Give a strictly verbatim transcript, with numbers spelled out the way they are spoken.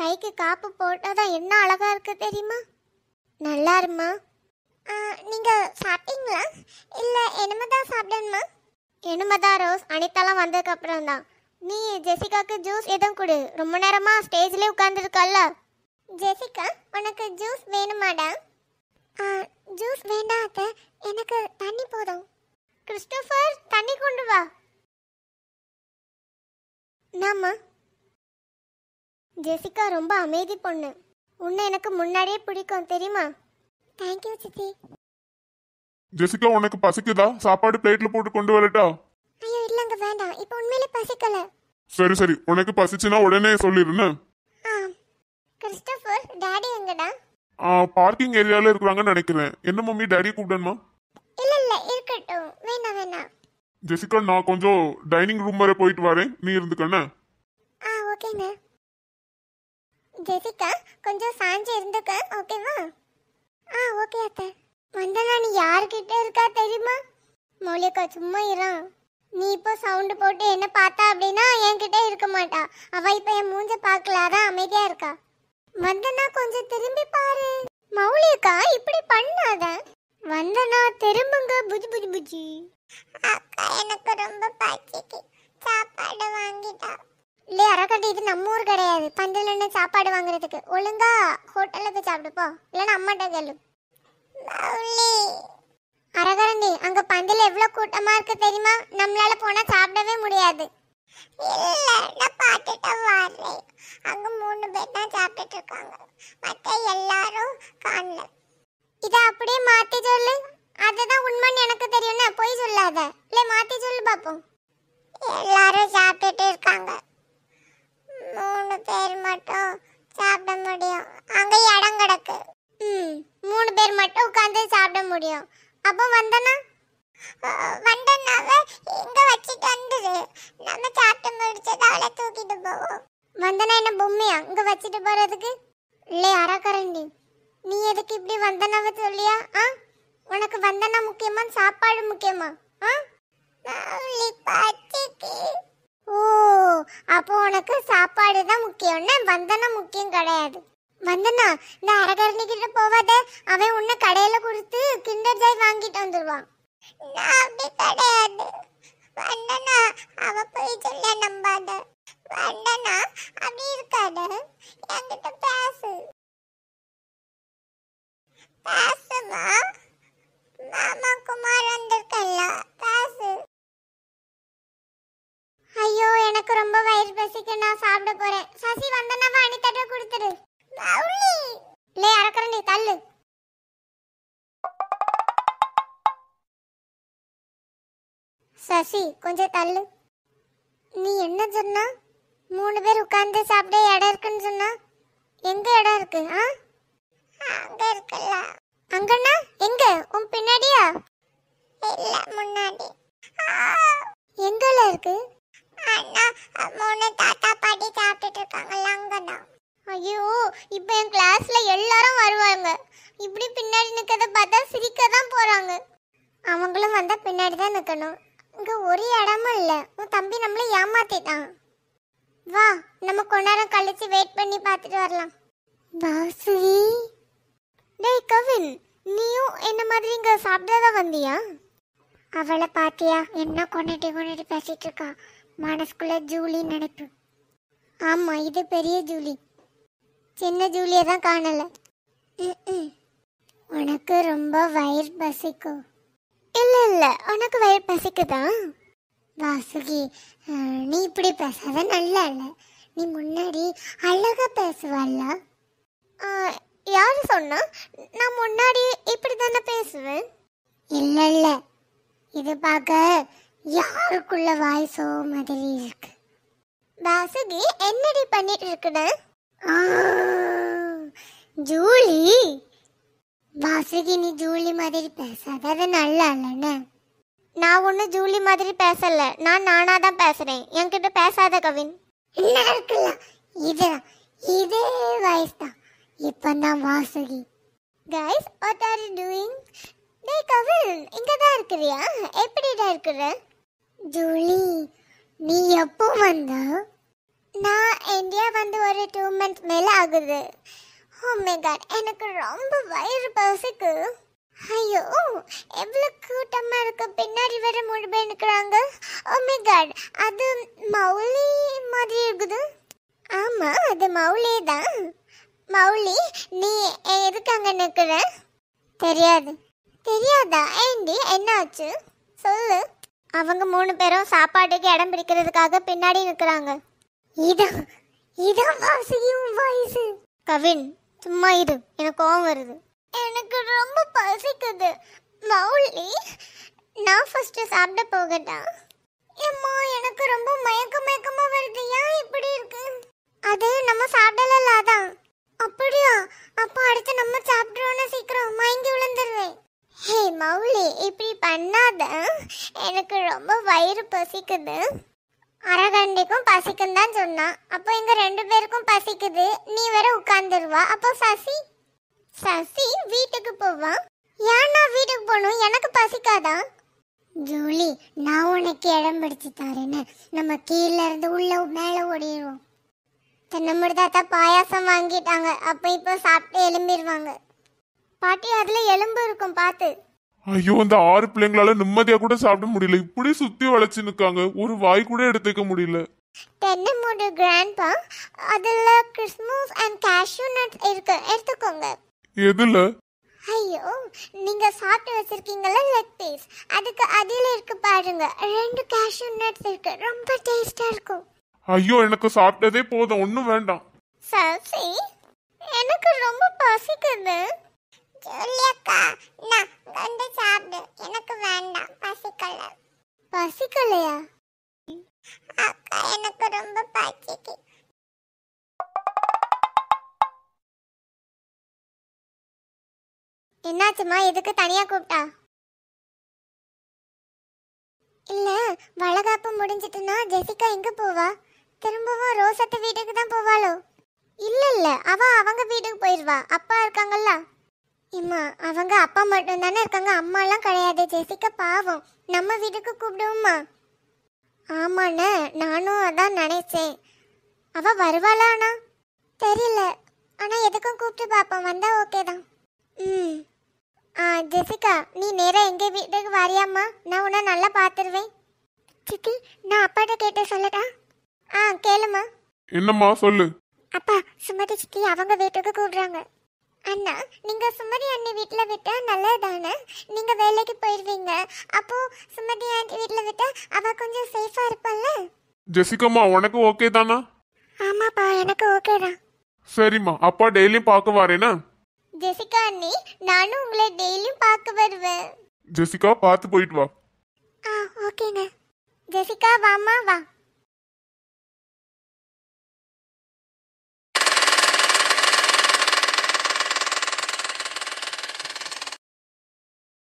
கைக்கு காப்பு போட்டாதான் என்ன அழகா இருக்கு தெரியுமா? நல்லா இருமா. நீங்க சாப்பிட்டீங்களா இல்ல இனிமேதான் சாப்பிடணுமா? இனிமேதான் ரோஸ். அனிதாலாம் வந்ததுக்கு அப்புறம் தான். நீ ஜெசிகாக்கு ஜூஸ் எதுவும் கொடு. ரொம்ப நேரமா ஸ்டேஜ்லயே உட்கார்ந்துருக்கல்ல. ஜெசிகா, உனக்கு ஜூஸ் வேணுமாடா? ஜூஸ் வேண்டாம் அத்தை, எனக்கு தண்ணி போதும். கிறிஸ்டோபர், தண்ணி கொண்டு வா. நாமா ஜெசிகா ரொம்ப அமைதி பொண்ணு. உன்னை எனக்கு முன்னாடியே பிடிக்கும் தெரியுமா? தேங்க்யூ சித்தி. ஜெசிகா, உனக்கு பசிக்குதா? சாப்பாடு பிளேட்ல போட்டு கொண்டு வரட்டா? ஐயோ இல்லங்க, வேண்டாம். இப்போ உண்மையிலே பசிக்கல. சரி சரி, உனக்கு பசிச்சுனா உடனே சொல்லிருன்னு. கிறிஸ்டோபர், டாடி எங்கடா? ஆ, பார்க்கிங் ஏரியால இருக்குறாங்கன்னு நினைக்கிறேன். என்ன மம்மி, டாடி கூப்பிடணுமா? இல்ல இல்ல, இருக்கட்டும். வேண்டாம் வேண்டாம். ஜெசிகா, நான் கொஞ்சம் டைனிங் ரூம் வரை போயிட்டு வரேன், நீ இருந்துக்கண்ணே. ஆ ஓகேங்க. ஜெசிகா, கொஞ்சம் சாஞ்சு இருந்துக்க, ஓகேவா? ஆ ஓகே அத்தை. வந்தனா நீ யார்கிட்ட இருக்கா தெரியுமா? மௌலிகா, சும்மா இரா. நீ இப்போ சவுண்ட் போட்டு என்ன பார்த்தா அப்படின்னா என்கிட்ட இருக்க மாட்டா. அவ இப்ப என் மூஞ்ச பார்க்கல, அதான் அமைதியா இருக்கா. வந்தனா கொஞ்சம் திரும்பி பாரு. மௌலிகா, இப்படி பண்ணாத. வந்தனா திரும்புங்க. புஜி புஜி புஜி. அக்கா, எனக்கு ரொம்ப பசிக்கு, சாப்பாடு வாங்கிட்டா. இல்லையே அரக்கட்டி, இது நம்ம ஊர் கிடையாது. பந்தல் என்ன சாப்பாடு வாங்குறதுக்கு. ஒழுங்கா ஹோட்டல்ல போய் சாப்பிடு போ, இல்லைன்னா அம்மாட்ட கேளு. அரகரண்டி, அங்க பந்தல் எவ்வளவு கூட்டமா இருக்கு தெரியுமா? நம்மளால போனா சாப்பிடவே முடியாது. இல்ல, நான் பாத்துட்டு வரேன். அங்க மூணு பேர் தான் சாப்பிட்டுட்டு இருக்காங்க, மத்த எல்லாரும் காணல. இத அப்படியே மாத்தி சொல்லு. அதுதான் உண்மைன்னு எனக்கு தெரியும்னா போய் சொல்லாத. இல்ல மாத்தி சொல்லு பாப்போம். எல்லாரும் சாப்பிட்டுட்டு இருக்காங்க, மூணு பேர் மட்டும் சாப்பிட முடியும். அங்க இடம் கிடக்கு. ம், மூணு பேர் மட்டும் உட்கார்ந்து சாப்பிட முடியும். அப்போ வந்தனா வந்தனாவ இங்க வச்சிட்டு வந்துரு. நம்ம சாப்பிட்டு முடிச்சது அவளை தூக்கிட்டு போவோம். வந்தனா என்ன பொம்மையா இங்க வச்சிட்டு போறதுக்கு? இல்லை அரக்கரண்டி, நீ எதுக்கு இப்படி வந்தனாவ சொல்லியா? ஆ, உனக்கு வந்தனா முக்கியமா சாப்பாடு முக்கியமா? ஆ, ஓ, அப்போ உனக்கு சாப்பாடு தான் முக்கியம்னா வந்தனா முக்கியம் கிடையாது. வந்தனா, இந்த அரகரணி கிட்ட போவாத. அவன் உன்னை கடையில கொடுத்து கிண்டர் ஜாய் வாங்கிட்டு வந்துருவான். நான் அப்படி கிடையாது. வந்தனா, அவ போய் சொல்ல நம்பாத. வந்தனா, அப்படி இருக்காத. என்கிட்ட பேசு. பேசுமா? மாமா குமார் வந்திருக்கல்ல, பேசு. ஐயோ, எனக்கு ரொம்ப வயிறு பசிக்கு, நான் சாப்பிட போறேன். சசி, வந்தனாவ அனிதாட்ட கொடுத்துரு. லே அரக்கரண்டி, தள்ளு. சசி, கொஞ்சம் தள்ளு. நீ என்ன சொன்னா? மூணு பேர் உட்கார்ந்து சாப்பிட இடம் இருக்குன்னு சொன்னா? எங்க இடம் இருக்கு? ஆ, அங்க இருக்குல்ல. அங்கனா எங்க? உன் பின்னாடியா? இல்ல, முன்னாடி. எங்கல இருக்கு? அண்ணா, மூணு தாத்தா பாட்டி சாப்பிட்டுட்டு இருக்காங்கல்ல, அங்கதான். ஐயோ, இப்போ என் கிளாஸ்ல எல்லாரும் வருவாங்க. இப்படி பின்னாடி நிக்கத பார்த்தா சிரிக்க தான் போறாங்க. அவங்களும் வந்தா பின்னாடி தான் நிக்கணும். இங்க ஒரு இடமும் இல்ல. உன் தம்பி நம்மள ஏமாத்திட்டான். வா, நம்ம கொஞ்ச நேரம் கழிச்சு வெயிட் பண்ணி பார்த்துட்டு வரலாம். வாசுகி, டேய் கவின், நீயும் என்ன மாதிரி இங்க சாப்பிட்டதா வந்தியா? அவளை பாத்தியா? என்ன கொண்டுட்டு கொண்டுட்டு பேசிட்டு இருக்கா. மனசுக்குள்ள ஜூலி நினைப்பு. ஆமா, இது பெரிய ஜூலி. சின்ன ஜூலியை தான் காணல. உனக்கு ரொம்ப வயிறு பசிக்கும். இல்ல இல்ல, உனக்கு வயிறு பசிக்குதான். வாசுகி, நீ இப்படி பேசாத, நல்லா இல்ல. நீ முன்னாடி அழகா பேசுவல்ல. யாரு சொன்னா? நான் முன்னாடி இப்படி தானே பேசுவேன். இல்ல இல்ல, இது பார்க்க யாருக்குள்ள வாய்ஸோ மாதிரி இருக்கு. வாசுகி, என்னடி பண்ணிட்டு இருக்குட? ஜூலி, வாசுகி நீ ஜூலி மாதிரி பேசாத, அது நல்லா இல்லைன்னு. நான் ஒன்னும் ஜூலி மாதிரி பேசல, நான் நானா தான் பேசுறேன். என்கிட்ட பேசாத கவின். என்ன இருக்குல்ல, இது இதே வாய்ஸ் தான். இப்பதான் Vasuki. Guys, what are you doing? டேய் கவின், இங்க தான் இருக்கிறியா? எப்படிடா இருக்கிற? ஜூலி, நீ எப்போ வந்த? நான் இந்தியா வந்து ஒரு டூ மந்த்ஸ் மேல ஆகுது. ஓ மை காட், எனக்கு ரொம்ப வயிறு பசிக்கு. ஐயோ, எவ்வளவு கூட்டமா இருக்கு, பின்னாடி வேற மூணு பேர் நிக்கிறாங்க. ஓ மை காட், அது மௌலி மாதிரி இருக்குது. ஆமா, அது மௌலி தான். மௌலி, நீ எதுக்காங்க நிக்கிற? தெரியாது. தெரியாதா? ஏண்டி, என்னாச்சு சொல்லு. அவங்க மூணு பேரும் சாப்பாட்டுக்கு இடம் பிடிக்கிறதுக்காக பின்னாடி நிக்கிறாங்க. இதான் இதான் வாசியும் வயசு. கவின், சும்மா இரு, எனக்கு கோவம் வருது. எனக்கு ரொம்ப பசிக்குது. மௌலி, நான் ஃபர்ஸ்ட் சாப்பிட போகட்டா? அம்மா, எனக்கு ரொம்ப மயக்க மயக்கமா வருது. ஏன் இப்படி இருக்கு? அது நம்ம சாப்பிடல அதான். அப்படியா? அப்ப அடுத்து நம்ம சாப்பிடுறோம்னா சீக்கிரம் மயங்கி விழுந்துருவேன். ஹே மௌலி, இப்படி பண்ணாத. எனக்கு ரொம்ப வயிறு பசிக்குது. அரகண்டிக்கும் பசிக்குன்னு தான் சொன்னான். அப்போ எங்க ரெண்டு பேருக்கும் பசிக்குது, நீ வேற உட்கார்ந்துருவா. அப்போ சசி சசி வீட்டுக்கு போவா. ஏன் நான் வீட்டுக்கு போகணும்? எனக்கு பசிக்காதா? ஜூலி, நான் உனக்கு இடம் பிடிச்சு தரேன்னு நம்ம கீழே இருந்து உள்ள மேலே ஓடிடுவோம். தென்னமுடி தாத்தா பாயாசம் வாங்கிட்டாங்க. அப்போ இப்போ சாப்பிட்டு எலும்பிடுவாங்க. பாட்டி, அதுல எலும்பு இருக்கும் பார்த்து. ஐயோ, இந்த ஆறு பிள்ளைங்களால நிம்மதியா கூட சாப்பிட முடியல. இப்படி சுத்தி வளைச்சு நிக்காங்க, ஒரு வாய் கூட எடுத்துக்க முடியல. தென்னமுடி கிராண்ட்பா, அதுல கிறிஸ்மஸ் அண்ட் கேஷ்யூ நட்ஸ் இருக்கு, எடுத்துக்கோங்க. எதுல? ஐயோ, நீங்க சாப்பிட்டு வச்சிருக்கீங்கல்ல லெக் பீஸ், அதுக்கு அடியில இருக்கு பாருங்க, ரெண்டு கேஷ்யூ நட்ஸ் இருக்கு. ரொம்ப டேஸ்டா இருக்கும். ஐயோ, எனக்கு சாப்பிட்டதே போதும், ஒன்னும் வேண்டாம். சசி, எனக்கு ரொம்ப பசிக்குது. ஜூலியக்கா, நான் வந்து சாப்பிடு, எனக்கு வேண்டாம், பசிக்கல. பசிக்கலையா? அக்கா, எனக்கு ரொம்ப பசிக்கு. என்னாச்சுமா, எதுக்கு தனியா கூப்பிட்டா? இல்ல, வளகாப்பு முடிஞ்சிட்டுனா ஜெசிகா எங்க போவா? திரும்பவும் ரோசத்து வீட்டுக்கு தான் போவாளோ? இல்ல இல்ல, அவ அவங்க வீட்டுக்கு போயிருவா. அப்பா இருக்காங்கல்ல. இம்மா, அவங்க அப்பா மட்டும் தானே இருக்காங்க, அம்மா எல்லாம் கிடையாது. ஜெசிகா பாவம், நம்ம வீட்டுக்கு கூப்பிடுவோமா? ஆமாண்ணே, நானும் அதான் நினைச்சேன். அவ வருவாளானா தெரியல, ஆனா எதுக்கும் கூப்பிட்டு பாப்போம், வந்தா ஓகே தான். ம். ஆ ஜெசிகா, நீ நேரா எங்க வீட்டுக்கு வரியாம்மா? நான் உன்னை நல்லா பார்த்துருவேன். சித்தி, நான் அப்பாட்ட கேட்டு சொல்லட்டா? ஆ கேளுமா. என்னம்மா சொல்லு. அப்பா, சுமதி சித்தி அவங்க வீட்டுக்கு கூப்பிடுறாங்க. அண்ணா, நீங்க சுமதி அண்ணி வீட்ல விட்டா நல்லதானே? நீங்க வேலைக்கு போயிருவீங்க. அப்போ சுமதி ஆண்டி வீட்ல விட்டா அவ கொஞ்சம் சேஃபா இருப்பாள்ல. ஜெசிகாமா, உனக்கு ஓகே தானா? ஆமாப்பா, எனக்கு ஓகே தான். சரிம்மா, அப்பா டெய்லியும் பார்க்க வரேனா? ஜெசிகா அண்ணி, நானும் உங்களை டெய்லியும் பார்க்க வருவேன். ஜெசிகா, பார்த்து போயிட்டு வா. ஆ ஓகேங்க. ஜெசிகா, வாமா வா.